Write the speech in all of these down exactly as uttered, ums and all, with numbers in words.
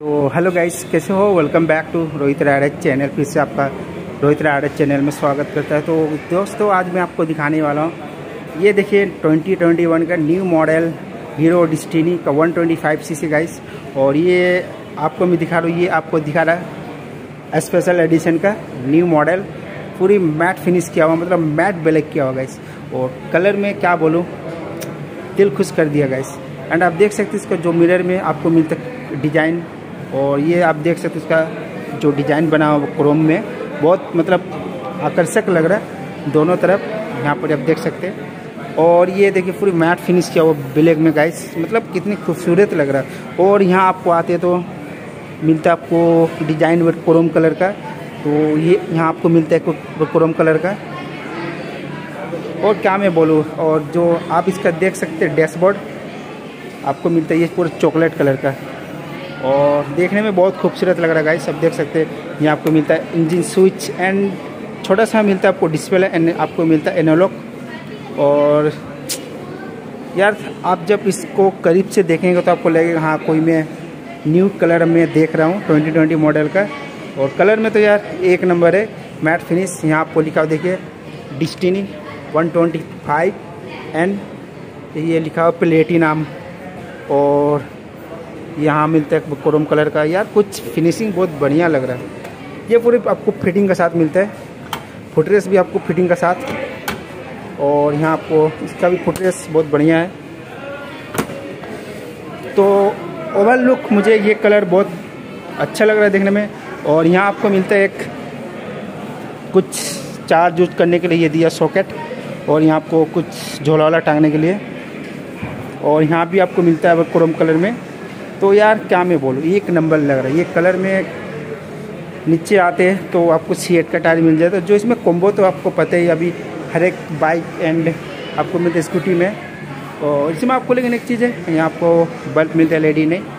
तो hello guys, कैसे हो। Welcome back to Rohit rider channel. फिर से आपका रोहित रायडर चैनल में स्वागत करता है। तो दोस्तों, आज मैं आपको दिखाने वाला हूँ, ये देखिए ट्वेंटी ट्वेंटी वन का न्यू मॉडल हीरो डेस्टिनी का one twenty five CC guys. और ये आपको मैं दिखा रहा हूँ, ये आपको दिखा रहा है स्पेशल एडिशन का न्यू मॉडल, पूरी मैट फिनिश किया हुआ, मतलब मैट ब्लैक किया हुआ गाइस। और कलर में क्या बोलूँ, दिल खुश कर दिया गाइस। एंड आप देख सकते हैं इसका जो मिरर में आपको मिलता है डिज़ाइन, और ये आप देख सकते हैं इसका जो डिज़ाइन बना हुआ क्रोम में, बहुत मतलब आकर्षक लग रहा है दोनों तरफ, यहाँ पर आप देख सकते हैं। और ये देखिए पूरी मैट फिनिश किया हुआ ब्लैक में गाइस, मतलब कितनी खूबसूरत लग रहा है। और यहाँ आपको आते तो मिलता है आपको डिज़ाइन विद क्रोम कलर का, तो ये यहाँ आपको मिलता है क्रोम कलर का। और क्या मैं बोलूँ, और जो आप इसका देख सकते हैं डैशबोर्ड आपको मिलता है ये पूरा चॉकलेट कलर का, और देखने में बहुत खूबसूरत लग रहा है गाइस। सब देख सकते हैं, ये आपको मिलता है इंजन स्विच एंड छोटा सा मिलता है आपको डिस्प्ले एंड आपको मिलता है एनालॉग। और यार आप जब इसको करीब से देखेंगे तो आपको लगेगा हाँ कोई मैं न्यू कलर में देख रहा हूँ ट्वेंटी ट्वेंटी मॉडल का। और कलर में तो यार एक नंबर है, मैट फिनिश। यहाँ आपको लिखा हुआ देखिए Destiny one twenty five and ये लिखा हुआ प्लेटिनम, और यहाँ मिलता है क्रोम कलर का। यार कुछ फिनिशिंग बहुत बढ़िया लग रहा है। ये पूरे आपको फिटिंग के साथ मिलता है, फुटरेस भी आपको फिटिंग के साथ, और यहाँ आपको इसका भी फुटरेस बहुत बढ़िया है। तो ओवरऑल लुक मुझे ये कलर बहुत अच्छा लग रहा है देखने में। और यहाँ आपको मिलता है एक कुछ चार्ज यूज करने के लिए ये दिया सॉकेट, और यहाँ आपको कुछ झोला वाला टांगने के लिए, और यहाँ भी आपको मिलता है क्रोम कलर में। तो यार क्या मैं बोलूँ, एक नंबर लग रहा है। ये कलर में नीचे आते हैं तो आपको सी एट का टायर मिल जाता है, जो इसमें कॉम्बो तो आपको पता ही अभी हर एक बाइक एंड आपको मिलता है स्कूटी में। और इसमें आपको लेकिन एक चीज़ है, यहाँ आपको बल्ब मिलता है एल ई डी नहीं,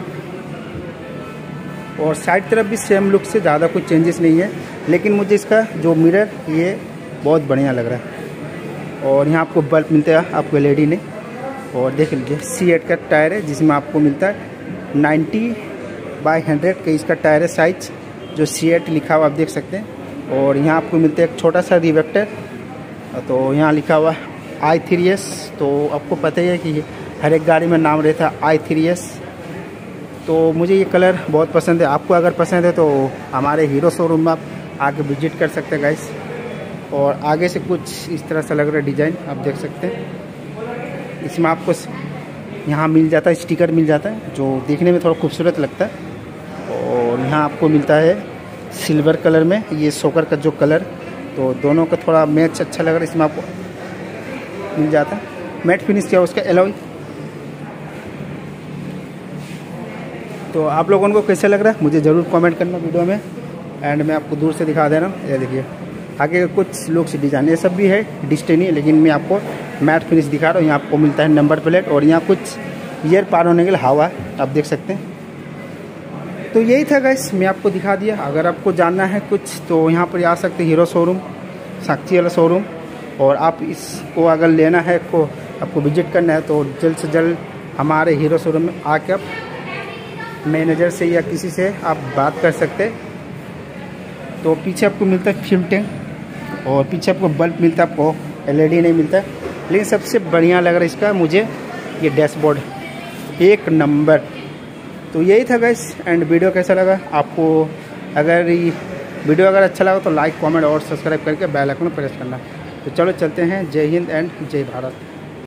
और साइड तरफ भी सेम लुक से ज़्यादा कुछ चेंजेस नहीं है, लेकिन मुझे इसका जो मिरर ये बहुत बढ़िया लग रहा है। और यहाँ आपको बल्ब मिलता है आपको एल ई डी नहीं। और देख लीजिए सी एट का टायर है, जिसमें आपको मिलता है नाइन्टी बाई हंड्रेड का इसका टायर है साइज, जो सी एट लिखा हुआ आप देख सकते हैं। और यहाँ आपको मिलता है एक छोटा सा रिवेक्टर, तो यहाँ लिखा हुआ आई थ्री एस। तो आपको पता ही है कि हर एक गाड़ी में नाम रहता है आई थ्री एस। तो मुझे ये कलर बहुत पसंद है। आपको अगर पसंद है तो हमारे हीरो शोरूम में आप आके विजिट कर सकते हैं गाइस। और आगे से कुछ इस तरह से लग रहा है डिज़ाइन, आप देख सकते हैं। इसमें आपको यहाँ मिल जाता है स्टिकर मिल जाता है, जो देखने में थोड़ा खूबसूरत लगता है। और यहाँ आपको मिलता है सिल्वर कलर में ये सोकर का जो कलर, तो दोनों का थोड़ा मैच अच्छा लग रहा है। इसमें आपको मिल जाता है मैट फिनिश किया उसका एलॉय। तो आप लोगों को कैसे लग रहा है मुझे ज़रूर कमेंट करना वीडियो में। एंड मैं आपको दूर से दिखा दे रहा हूँ, ये देखिए आगे कुछ लोग से डिज़ाइन, ये सब भी है डेस्टिनी, लेकिन मैं आपको मैट फिनिश दिखा रहा हूँ। यहाँ आपको मिलता है नंबर प्लेट, और यहाँ कुछ ईयर पार होने के लिए हवा आप देख सकते हैं। तो यही था गाइस, मैं आपको दिखा दिया। अगर आपको जानना है कुछ तो यहाँ पर आ सकते हैं हीरो शोरूम, साक्षी वाला शोरूम। और आप इसको अगर लेना है, को आपको विजिट करना है, तो जल्द से जल्द हमारे हीरो शोरूम में आके आप मैनेजर से या किसी से आप बात कर सकते हैं। तो पीछे आपको मिलता है फ्यूल टैंक, और पीछे आपको बल्ब मिलता है, आपको एल ई डी नहीं मिलता है। लेकिन सबसे बढ़िया लग रहा है इसका मुझे ये डैशबोर्ड, एक नंबर। तो यही था गाइस। एंड वीडियो कैसा लगा आपको, अगर ये वीडियो अगर अच्छा लगा तो लाइक कमेंट और सब्सक्राइब करके बेल आइकन प्रेस करना। तो चलो चलते हैं। जय हिंद एंड जय भारत।